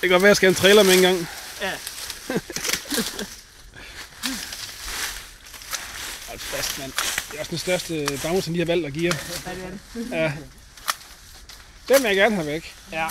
kan godt være, at jeg skal have en trailer med en gang. Ja. Hold fast, mand. Det er også den største bambu, som de har valgt at give. Ja, det er det. Ja. Den vil jeg gerne have væk. Ja.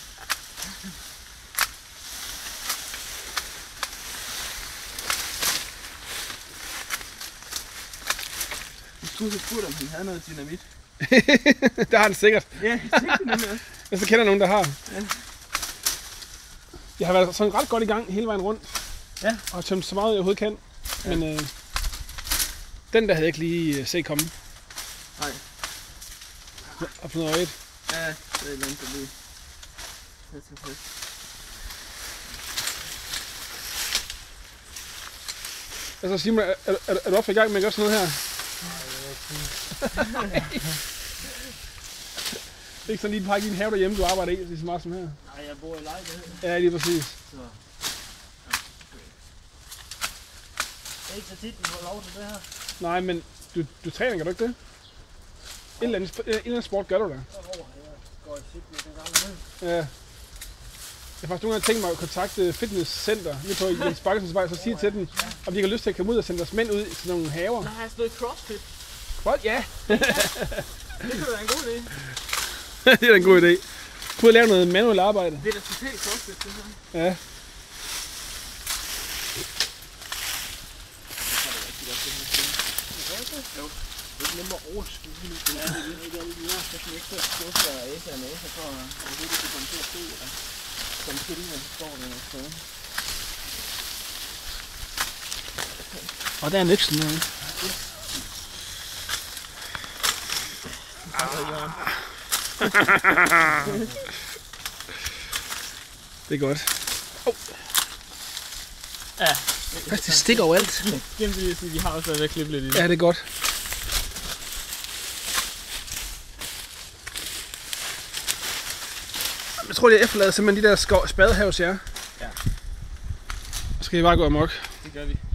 Jeg skulle have spurgt, om han havde noget dynamit. Der har han sikkert. Ja, jeg tænkte nemlig også. Jeg så kender nogen, der har. Ja. Jeg har været sådan ret godt i gang hele vejen rundt. Ja. Og tømt så meget, jeg overhovedet kan. Ja. Men den der havde jeg ikke lige set komme. Nej. Og på noget øjet. Ja, det er et eller andet, der lige. Altså Simon, er du også i gang med at gøre sådan noget her? Det er ikke sådan lige et par i din have derhjemme, du arbejder i, lige så meget som her. Nej, jeg bor i lejlighed. Ja, lige præcis. Så. Det er ikke så tit, vi får lov til det her. Nej, men du træner, gør du ikke det? En eller anden sport gør du da. Jeg går i cykling en gang med. Ja. Jeg har faktisk nogle gange tænkt mig at kontakte fitnesscenter lige på Jens Bakkesens vej, så sige til dem, om de ikke har lyst til at komme ud og sende deres mænd ud til nogle haver. Nej, jeg har stået i CrossFit. What? Ja. Det kunne være en god idé. Det er da en god idé. Prøv at lave noget manuelt arbejde. Det er da totalt CrossFit, det her. Ja. Jo. Det er nemmere at overskue nu. Ja, det er ikke alle de her, så kan ikke få skuffe og æse og næse for at det kan komme til at se. Som filmen står der noget sted. Og der er nøksen nu. Det er godt. Ja. Det stikker overalt. Vi har også været at klippe lidt i det. Ja, det er godt. Jeg tror, jeg efterlader simpelthen de der spadehavs, ja. Ja. Så skal I bare gå amok. Det gør vi.